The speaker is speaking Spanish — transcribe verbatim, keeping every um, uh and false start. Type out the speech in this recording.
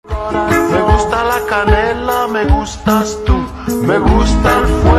Me gusta la canela, me gustas tú, me gusta el fuego.